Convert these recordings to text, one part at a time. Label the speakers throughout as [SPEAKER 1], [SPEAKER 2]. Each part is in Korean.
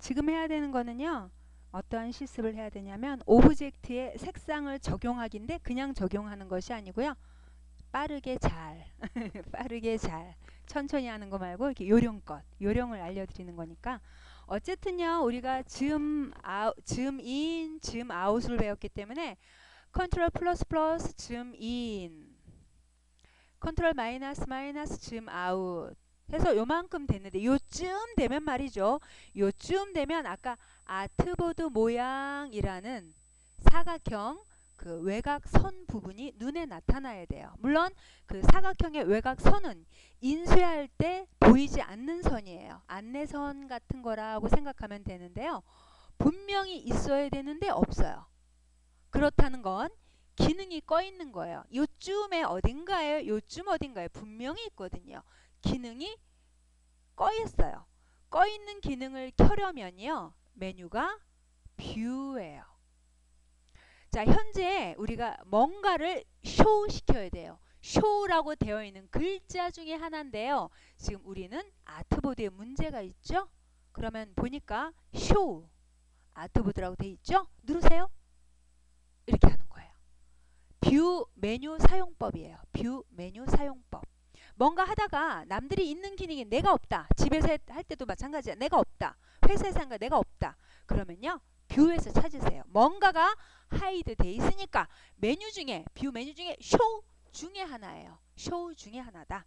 [SPEAKER 1] 지금 해야 되는 거는요. 어떠한 실습을 해야 되냐면 오브젝트에 색상을 적용하기인데 그냥 적용하는 것이 아니고요. 빠르게 잘 빠르게 잘 천천히 하는 거 말고 이렇게 요령껏 요령을 알려드리는 거니까 어쨌든요. 우리가 즈음 인, 즈음 아웃을 배웠기 때문에 컨트롤 플러스 플러스 즈음 인, 컨트롤 마이너스 마이너스 즈음 아웃 해서 요만큼 됐는데 요쯤 되면 말이죠. 요쯤 되면 아까 아트보드 모양이라는 사각형 그 외곽선 부분이 눈에 나타나야 돼요. 물론 그 사각형의 외곽선은 인쇄할 때 보이지 않는 선이에요. 안내선 같은 거라고 생각하면 되는데요. 분명히 있어야 되는데 없어요. 그렇다는 건 기능이 꺼 있는 거예요. 요쯤에 어딘가에 요쯤 어딘가에 분명히 있거든요. 기능이 꺼 있어요. 꺼 있는 기능을 켜려면요. 메뉴가 뷰예요. 자, 현재 우리가 뭔가를 쇼 시켜야 돼요. 쇼라고 되어 있는 글자 중에 하나인데요. 지금 우리는 아트보드에 문제가 있죠? 그러면 보니까 쇼 아트보드라고 되어 있죠? 누르세요. 이렇게 하는 거예요. 뷰 메뉴 사용법이에요. 뷰 메뉴 사용법. 뭔가 하다가 남들이 있는 기능이 내가 없다. 집에서 할 때도 마찬가지야. 내가 없다. 회사에서 한 거 내가 없다. 그러면요. 뷰에서 찾으세요. 뭔가가 하이드 돼 있으니까 메뉴 중에 뷰 메뉴 중에 쇼 중에 하나예요. 쇼 중에 하나다.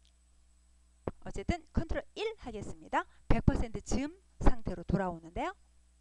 [SPEAKER 1] 어쨌든 컨트롤 1 하겠습니다. 100% 즈음 상태로 돌아오는데요.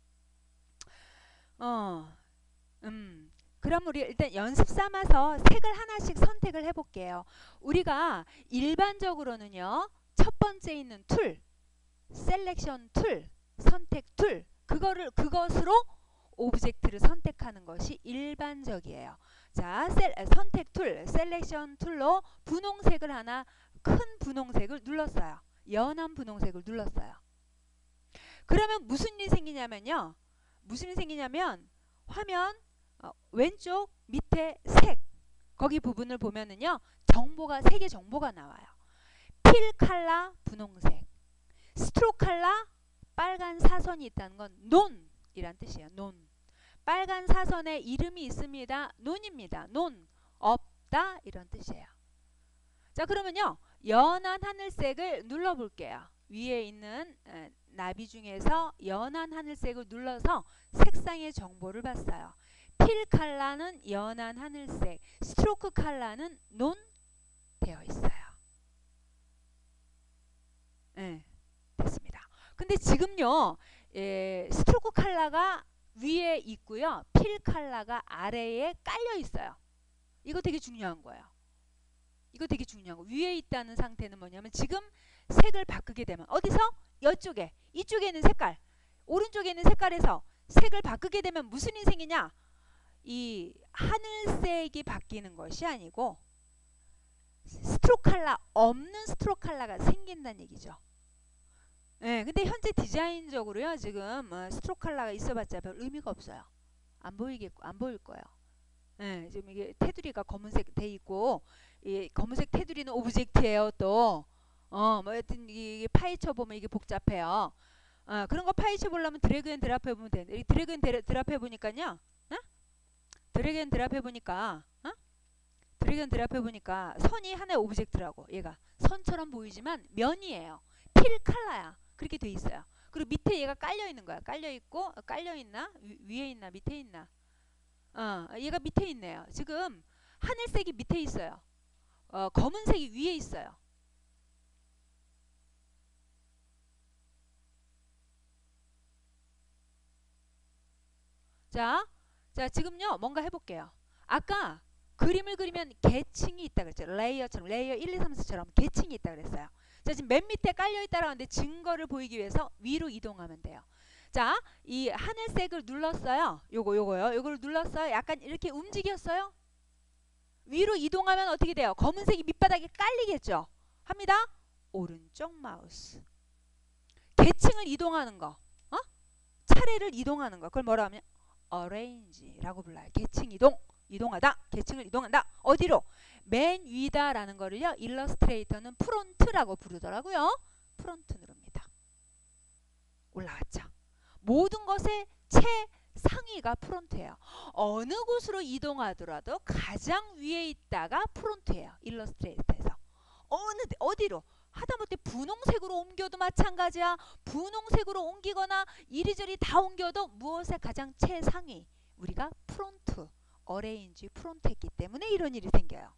[SPEAKER 1] 그럼 우리 일단 연습 삼아서 색을 하나씩 선택을 해볼게요. 우리가 일반적으로는요. 첫 번째 있는 툴, 셀렉션 툴, 선택 툴, 그것으로 오브젝트를 선택하는 것이 일반적이에요. 자, 선택 툴, 셀렉션 툴로 분홍색을 하나, 큰 분홍색을 눌렀어요. 연한 분홍색을 눌렀어요. 그러면 무슨 일이 생기냐면요. 무슨 일이 생기냐면 화면 왼쪽 밑에 색 거기 부분을 보면은요. 정보가 세 개 정보가 나와요. 필 컬러 분홍색, 스트로크 컬러 빨간 사선이 있다는 건 논이란 뜻이에요. 논. 빨간 사선에 이름이 있습니다. 논입니다. 논 없다 이런 뜻이에요. 자, 그러면요. 연한 하늘색을 눌러 볼게요. 위에 있는 나비 중에서 연한 하늘색을 눌러서 색상의 정보를 봤어요. 필 컬러는 연한 하늘색, 스트로크 컬러는 논 되어 있어요. 네, 됐습니다. 근데 지금요, 스트로크 컬러가 위에 있고요, 필 컬러가 아래에 깔려 있어요. 이거 되게 중요한 거예요. 이거 되게 중요한 거. 위에 있다는 상태는 뭐냐면 지금 색을 바꾸게 되면 어디서? 이쪽에, 이쪽에 있는 색깔, 오른쪽에 있는 색깔에서 색을 바꾸게 되면 무슨 일이 생기냐? 이 하늘색이 바뀌는 것이 아니고 스트로크 컬러 없는 스트로크 컬러가 생긴다는 얘기죠. 네, 근데 현재 디자인적으로요 지금 스트로크 컬러가 있어봤자 별 의미가 없어요. 안 보일 거예요. 네, 지금 이게 테두리가 검은색 돼 있고 이 검은색 테두리는 오브젝트예요. 또 뭐 하여튼 이게 파헤쳐 보면 이게 복잡해요. 그런 거 파헤쳐 보려면 드래그 앤 드랍 해보면 되는데 드래그 앤 드랍 해보니까요. 드래그 앤 드랍 해보니까 드래그 앤 드랍 해보니까 선이 하나의 오브젝트라고. 얘가 선처럼 보이지만 면이에요. 필 컬러야. 그렇게 돼 있어요. 그리고 밑에 얘가 깔려 있는 거야. 깔려 있고 깔려 있나? 위에 있나? 밑에 있나? 얘가 밑에 있네요. 지금 하늘색이 밑에 있어요. 검은색이 위에 있어요. 자, 지금요 뭔가 해볼게요. 아까 그림을 그리면 계층이 있다 그랬죠. 레이어처럼 레이어 1, 2, 3, 4처럼 계층이 있다 그랬어요. 자, 지금 맨 밑에 깔려 있다라고 하는데 증거를 보이기 위해서 위로 이동하면 돼요. 자, 이 하늘색을 눌렀어요. 요거요. 요거를 눌렀어요. 약간 이렇게 움직였어요. 위로 이동하면 어떻게 돼요? 검은색이 밑바닥에 깔리겠죠. 합니다. 오른쪽 마우스. 계층을 이동하는 거. 차례를 이동하는 거. 그걸 뭐라 하면 arrange라고 불러요. 계층 이동하다. 계층을 이동한다. 어디로? 맨 위다라는 거를요. 일러스트레이터는 프론트라고 부르더라고요. 프론트 누릅니다. 올라왔죠. 모든 것의 최상위가 프론트예요. 어느 곳으로 이동하더라도 가장 위에 있다가 프론트예요. 일러스트레이터에서. 어디로? 하다못해 분홍색으로 옮겨도 마찬가지야. 분홍색으로 옮기거나 이리저리 다 옮겨도 무엇의 가장 최상위? 우리가 프론트, 어레인지 프론트 했기 때문에 이런 일이 생겨요.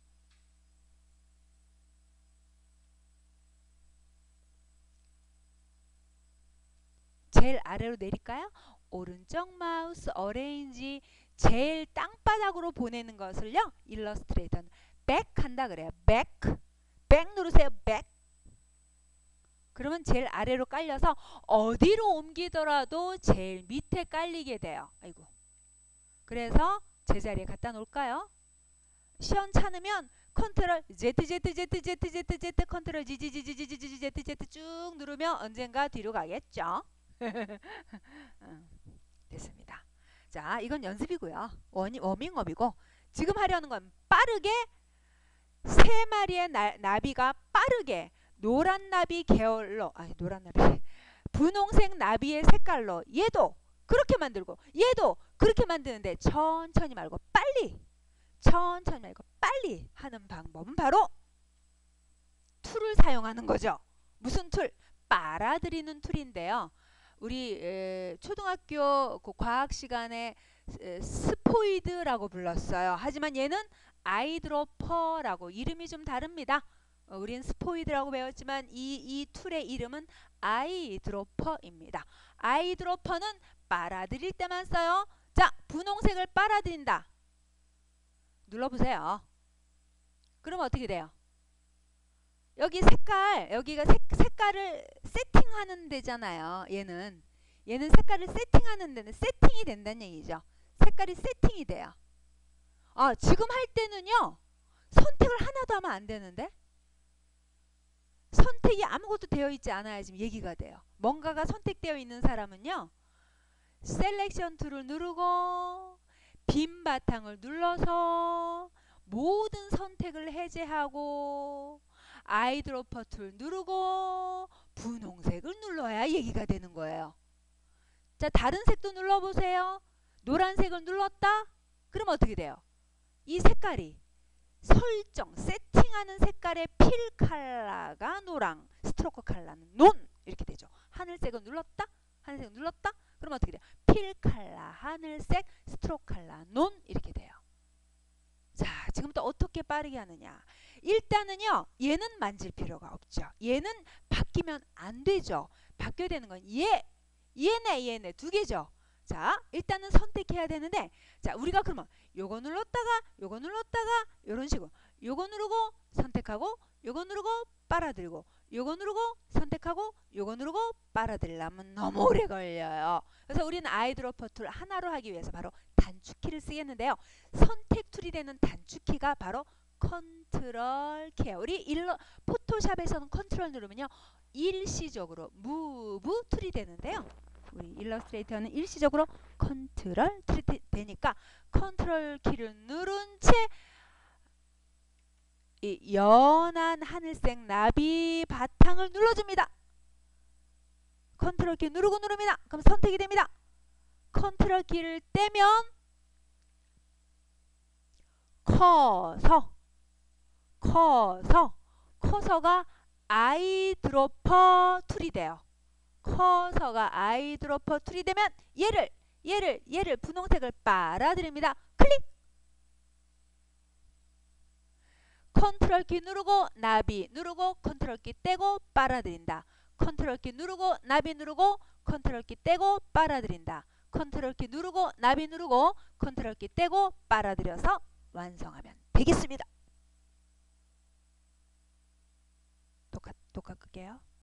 [SPEAKER 1] 제일 아래로 내릴까요? 오른쪽 마우스 어레인지 제일 땅바닥으로 보내는 것을요. 일러스트레이터는 백 한다 그래요. 백 누르세요. 백. 그러면 제일 아래로 깔려서 어디로 옮기더라도 제일 밑에 깔리게 돼요. 아이고. 그래서 제자리에 갖다 놓을까요? 시원찮으면 컨트롤 Z 컨트롤 Z 쭉 누르면 언젠가 뒤로 가겠죠. 됐습니다. 자, 이건 연습이고요. 워밍업이고 지금 하려는 건 빠르게 세 마리의 나비가 빠르게 노란 나비 계열로 노란 나비 분홍색 나비의 색깔로 얘도 그렇게 만들고 얘도 그렇게 만드는데 천천히 말고 빨리 하는 방법은 바로 툴을 사용하는 거죠. 무슨 툴? 빨아들이는 툴인데요. 우리 초등학교 그 과학 시간에 스포이드라고 불렀어요. 하지만 얘는 아이드로퍼라고 이름이 좀 다릅니다. 우린 스포이드라고 배웠지만 이 툴의 이름은 아이드로퍼입니다. 아이드로퍼는 빨아들일 때만 써요. 자, 분홍색을 빨아들인다. 눌러보세요. 그럼 어떻게 돼요? 여기 여기가 색깔을 세팅하는 데잖아요. 얘는 색깔을 세팅하는 데는 세팅이 된다는 얘기죠. 색깔이 세팅이 돼요. 지금 할 때는요. 선택을 하나도 하면 안 되는데 선택이 아무것도 되어 있지 않아야 지금 얘기가 돼요. 뭔가가 선택되어 있는 사람은요. 셀렉션 툴을 누르고 빈 바탕을 눌러서 모든 선택을 해제하고 아이드로퍼 툴 누르고 분홍색을 눌러야 얘기가 되는 거예요. 자, 다른 색도 눌러보세요. 노란색을 눌렀다? 그럼 어떻게 돼요? 이 색깔이 설정, 세팅하는 색깔의 필 컬러가 노랑, 스트로크 컬러는 논 이렇게 되죠. 하늘색을 눌렀다? 하늘색을 눌렀다? 그럼 어떻게 돼요? 필 컬러, 하늘색, 스트로크 컬러, 논 이렇게 돼요. 자, 지금부터 어떻게 빠르게 하느냐. 일단은요. 얘는 만질 필요가 없죠. 얘는 바뀌면 안 되죠. 바뀌어야 되는 건 얘네 두 개죠. 자, 일단은 선택해야 되는데 자, 우리가 그러면 요거 눌렀다가 요런 식으로 요거 누르고 선택하고 요거 누르고 빨아들이고 요거 누르고 선택하고 요거 누르고 빨아들이려면 너무 오래 걸려요. 그래서 우리는 아이드로퍼 툴 하나로 하기 위해서 바로 단축키를 쓰겠는데요. 선택 툴이 되는 단축키가 바로 컨트롤 키예요. 우리 포토샵에서는 컨트롤 누르면요. 일시적으로 무브 툴이 되는데요. 우리 일러스트레이터는 일시적으로 컨트롤 툴이 되니까 컨트롤 키를 누른 채 이 연한 하늘색 나비 바탕을 눌러줍니다. 컨트롤 키 누르고 누릅니다. 그럼 선택이 됩니다. 컨트롤 키를 떼면 커서가 아이드로퍼 툴이 돼요. 커서가 아이드로퍼 툴이 되면 얘를 분홍색을 빨아들입니다. 클릭! 컨트롤 키 누르고 나비 누르고 컨트롤 키 떼고 빨아들인다. 컨트롤 키 누르고 나비 누르고 컨트롤 키 떼고 빨아들인다. 컨트롤 키 누르고 나비 누르고 컨트롤 키 떼고 빨아들여서 완성하면 되겠습니다. 독학 끌게요.